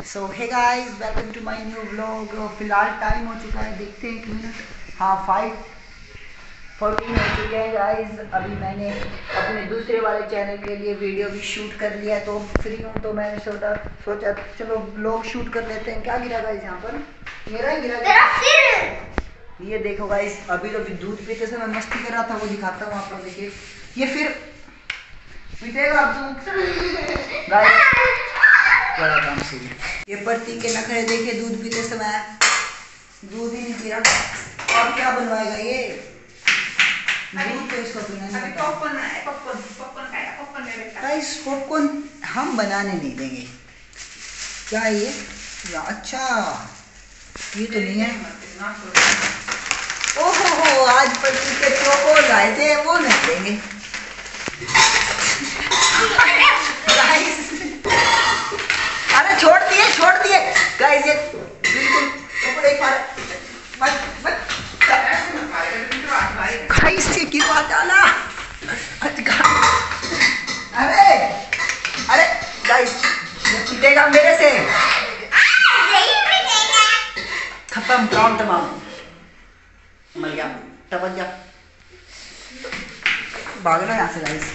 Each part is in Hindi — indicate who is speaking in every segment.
Speaker 1: So hey guys, welcome to my new vlog. फिलहाल टाइम हो चुका है, देखते हैं 1 मिनट। हाँ, 5:14 हो चुके हैं गाइस। अभी मैंने अपने दूसरे वाले चैनल के लिए वीडियो भी शूट कर लिया, तो फ्री हूँ तो मैंने सोचा चलो व्लॉग शूट कर लेते हैं। क्या गिरा गाइस यहाँ पर? मेरा ही गिरा। ये देखो गाइस, अभी तो दूध पीते समय मस्ती कर रहा था, वो दिखाता हूँ आपको। देखिए ये फिर पीटेगा दूध गाइस, बड़ा काम से। ये प्रतीक के नखरे देखिए, दूध पीते समय दूध ही नहीं पी रहा। और क्या बनवाएगा ये? दूध तो इसको पीना नहीं। गाइस पॉपकॉर्न हम बनाने नहीं देंगे। क्या है ये? अच्छा ये तो नहीं है। ओहो, आज प्रतीक के चोको लाए थे, वो नहीं देंगे। अरे छोड़ दिए गाइस, ये बिल्कुल कपड़े गाइस ये गिरवा डाला। अरे गाइस, ये पिटेगा मेरे से। खत्म काम तमाम, मर गया, टपक गया। भाग लो यहाँ से गाइस।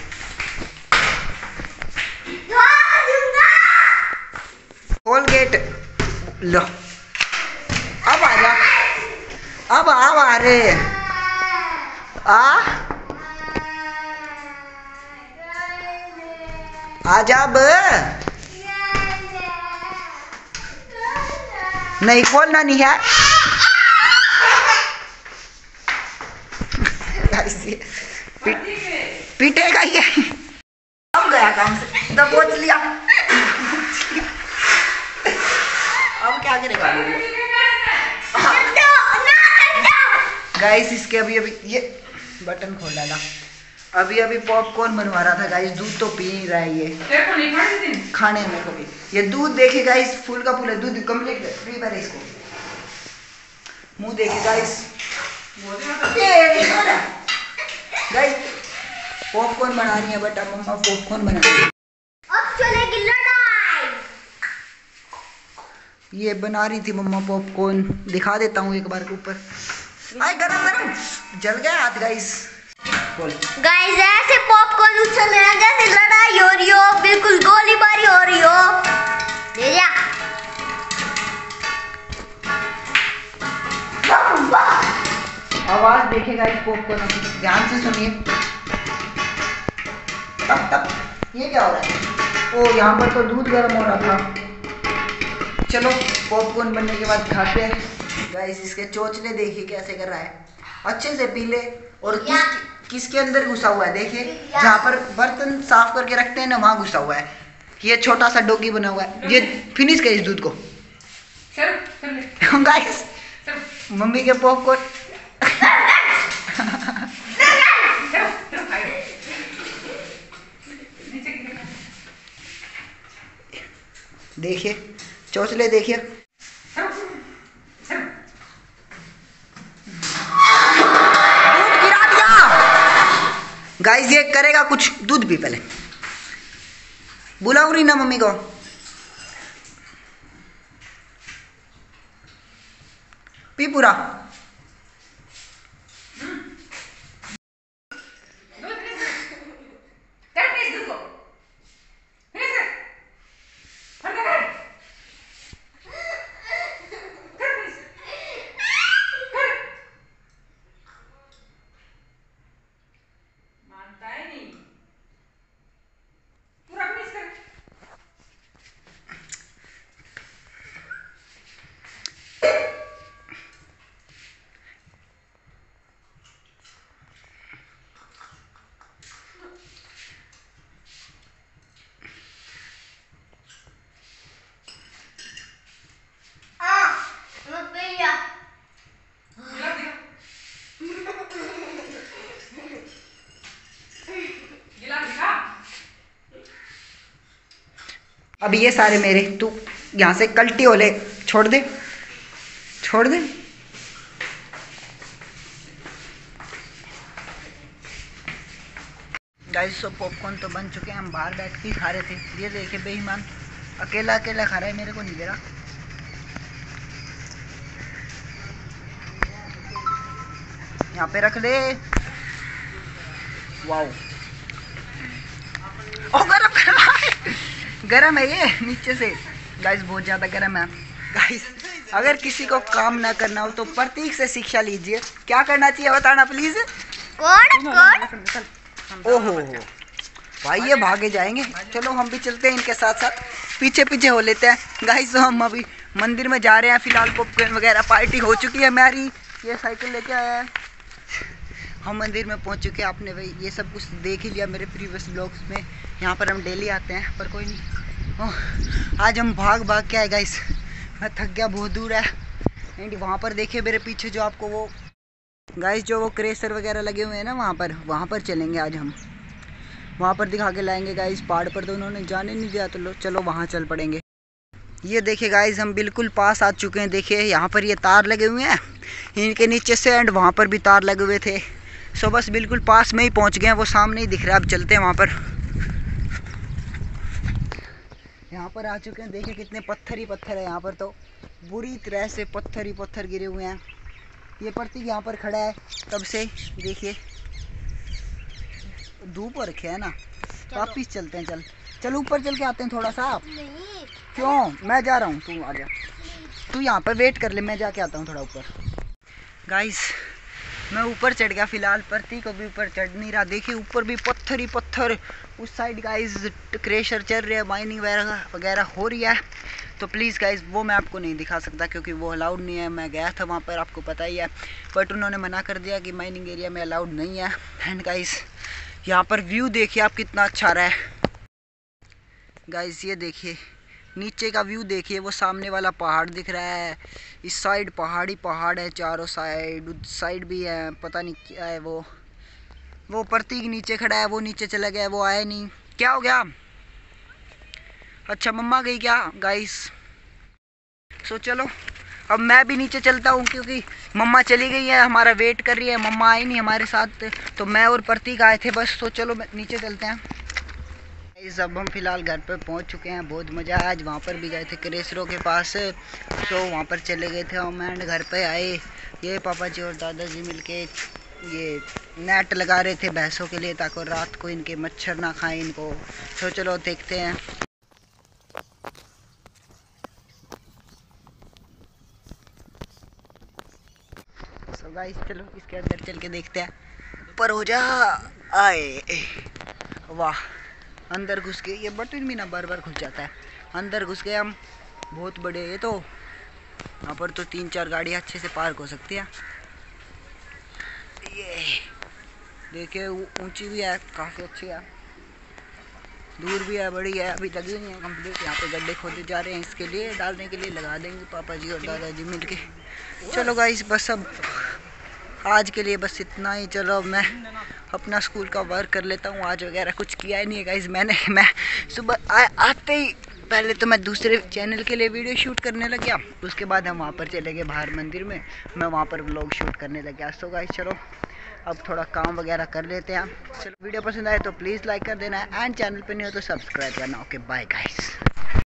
Speaker 1: कोलगेट लो, अब आ जा, अब आ रे आ जा अब। नहीं खोलना नहीं है। पीटेगा ये। अब गया काम से, दबोच लिया। अब क्या करेगा गाइस? इसके अभी ये बटन खोल डाला। अभी पॉपकॉर्न बनवा रहा था गाइस। दूध तो पी नहीं रहा है ये, खाने में कभी। ये दूध देखे गाइस, फुल का फुल है दूध, कंप्लीट फ्री है इसको। मुंह देखे गाइस, गाइस पॉपकॉर्न बना रही है बेटा, मम्मा पॉपकॉर्न बना रही है।
Speaker 2: अब चलेगी लड़ाई।
Speaker 1: ये बना रही थी मम्मा पॉपकॉर्न, दिखा देता हूँ एक बार के ऊपर। आए गरम जल गया हाथ गाइस।
Speaker 2: गाइस ऐसे पॉपकॉर्न उछल रहे हैं जैसे लड़ाई हो रही हो, बिल्कुल गोलीबारी हो रही हो। ले जा।
Speaker 1: आवाज देखे गाइस पॉपकॉर्न, ध्यान से सुनिए। तब ये क्या हो रहा है? ओ यहाँ पर तो दूध गर्म हो रहा था। चलो पॉपकॉर्न बनने के बाद खाते हैं गाइस। इसके चोचले देखिए कैसे कर रहा है, अच्छे से पी ले। और किसके अंदर घुसा हुआ है देखिए, जहाँ पर बर्तन साफ करके रखते हैं ना, वहाँ घुसा हुआ है। ये छोटा सा डॉगी बना हुआ है। ये फिनिश कर इस दूध को गाइस। मम्मी के पॉपकॉर्न देखिए, चोचले देखिए। गिरा दिया गाइस। ये करेगा कुछ, दूध पी पहले। बुलाऊं नहीं ना मम्मी को। पी पूरा। अब ये सारे मेरे, तू यहाँ से कल्टी हो ले, छोड़ दे। गाइस सो पॉपकॉर्न तो बन चुके हैं, हम बाहर बैठ के खा रहे थे। ये देखिए बेईमान अकेला अकेला खा रहा है, मेरे को नहीं दे रहा। यहाँ पे रख दे। वाओ, ओ गरम है ये नीचे से गाइस, बहुत ज़्यादा गरम है गाइस। अगर किसी को काम ना करना हो तो प्रतीक से शिक्षा लीजिए, क्या करना चाहिए बताना प्लीज। ओहो भाई ये भागे जाएंगे, चलो हम भी चलते हैं इनके साथ साथ, पीछे पीछे हो लेते हैं गाइस। हम अभी मंदिर में जा रहे हैं, फिलहाल पॉपकॉर्न वगैरह पार्टी हो चुकी है हमारी। ये साइकिल लेके आया है, हम मंदिर में पहुंच चुके हैं। आपने भाई ये सब कुछ देख ही लिया मेरे प्रीवियस ब्लॉग्स में, यहाँ पर हम डेली आते हैं, पर कोई नहीं। आज हम भाग भाग के आए गाइस, मैं थक गया, बहुत दूर है। एंड वहाँ पर देखिए मेरे पीछे जो आपको वो गाइस जो वो क्रेशर वगैरह लगे हुए हैं ना, वहाँ पर चलेंगे आज हम, वहाँ पर दिखा के लाएंगे गाइस। पहाड़ पर तो उन्होंने जाने नहीं दिया, तो चलो वहाँ चल पड़ेंगे। ये देखिए गाइस हम बिल्कुल पास आ चुके हैं, देखिए यहाँ पर ये तार लगे हुए हैं इनके नीचे से, एंड वहाँ पर भी तार लगे हुए थे। सो बस बिल्कुल पास में ही पहुँच गए हैं, वो सामने ही दिख रहा है। अब चलते हैं वहाँ पर। यहाँ पर आ चुके हैं, देखिए कितने पत्थर ही पत्थर है यहाँ पर, तो बुरी तरह से पत्थर ही पत्थर गिरे हुए हैं। ये प्रतीक यहाँ पर खड़ा है तब से, देखिए धूप हो रखी है ना। वापिस चलते हैं, चल ऊपर चल के आते हैं थोड़ा सा। आप क्यों, मैं जा रहा हूँ, तू आ जा, तू यहाँ पर वेट कर ले, मैं जाके आता हूँ थोड़ा ऊपर। गाइस मैं ऊपर चढ़ गया, फिलहाल प्रतीक को भी ऊपर चढ़ नहीं रहा। देखिए ऊपर भी पत्थर ही पत्थर, उस साइड गाइस क्रेशर चल रहे हैं, माइनिंग वगैरह हो रही है। तो प्लीज़ गाइस वो मैं आपको नहीं दिखा सकता क्योंकि वो अलाउड नहीं है। मैं गया था वहाँ पर, आपको पता ही है, बट उन्होंने मना कर दिया कि माइनिंग एरिया में अलाउड नहीं है। एंड गाइस यहाँ पर व्यू देखिए आप कितना अच्छा रहा है गाइस। ये देखिए नीचे का व्यू देखिए, वो सामने वाला पहाड़ दिख रहा है, इस साइड पहाड़ी पहाड़ है चारों साइड, उस साइड भी है, पता नहीं क्या है। वो प्रतीक नीचे खड़ा है, वो नीचे चला गया, वो आया नहीं, क्या हो गया? अच्छा मम्मा गई क्या गाइस? सो चलो अब मैं भी नीचे चलता हूँ क्योंकि मम्मा चली गई है, हमारा वेट कर रही है, मम्मा आई नहीं हमारे साथ, तो मैं और प्रतीक आए थे बस। तो चलो नीचे चलते हैं। अब हम फिलहाल घर पर पहुंच चुके हैं, बहुत मज़ा आया। आज वहाँ पर भी गए थे क्रेशरों के पास, तो वहाँ पर चले गए थे हम, एंड घर पे आए। ये पापा जी और दादाजी मिलके ये नेट लगा रहे थे भैंसों के लिए ताकि रात को इनके मच्छर ना खाएं इनको। तो चलो देखते हैं। सो गाइस चलो इसके अंदर चल के देखते हैं। ऊपर हो जा, आए वाह, अंदर घुस के ये बटन भी ना बार बार घुस जाता है। अंदर घुस गए हम, बहुत बड़े ये तो, यहाँ पर तो 3-4 गाड़ियाँ अच्छे से पार्क हो सकती है। ये देखिए ऊंची भी है, काफ़ी अच्छी है, दूर भी है, बड़ी है, अभी लगी नहीं है कंप्लीट। यहाँ पे गड्ढे खोदे जा रहे हैं, इसके लिए डालने के लिए लगा देंगे पापा जी और दादाजी मिलके। चलो गाइस बस अब आज के लिए बस इतना ही। चलो अब मैं अपना स्कूल का वर्क कर लेता हूँ, आज वगैरह कुछ किया ही नहीं है गाइस। मैं सुबह आते ही पहले तो मैं दूसरे चैनल के लिए वीडियो शूट करने लग गया, उसके बाद हम वहाँ पर चले गए बाहर मंदिर में, मैं वहाँ पर व्लॉग शूट करने लग गया। सो गाइस चलो अब थोड़ा काम वगैरह कर लेते हैं। चलो वीडियो पसंद आए तो प्लीज़ लाइक कर देना, एंड चैनल पर नहीं हो तो सब्सक्राइब करना। Okay bye guys.